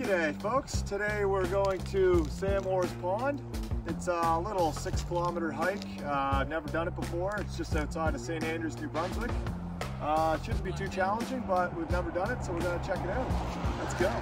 G'day folks, today we're going to Sam Orr Pond. It's a little 6-kilometer hike. I've never done it before. It's just outside of St.Andrews, New Brunswick. It shouldn't be too challenging, but we've never done it, so we're going to check it out. Let's go.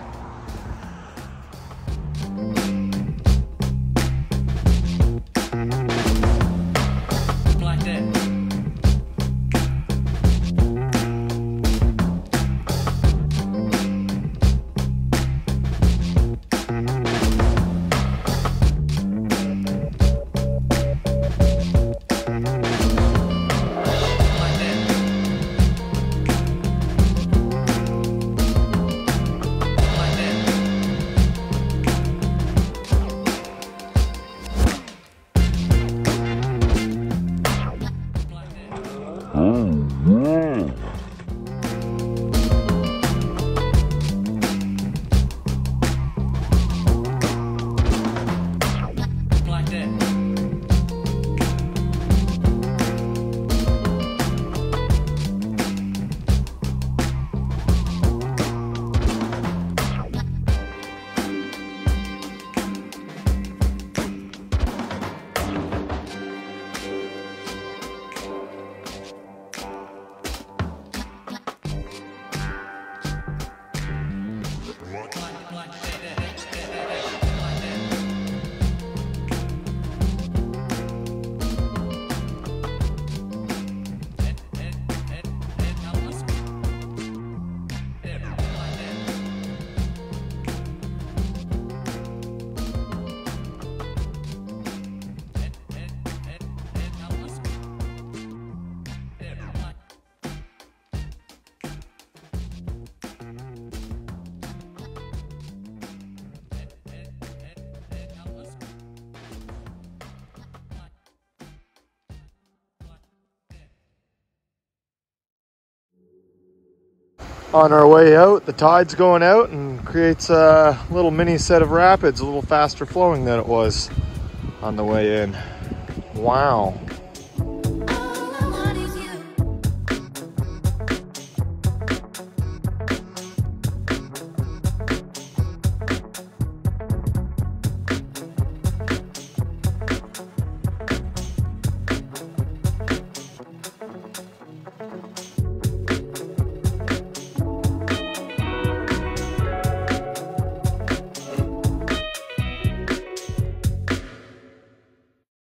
On our way out, the tide's going out and creates a little mini set of rapids, a little faster flowing than it was on the way in. Wow.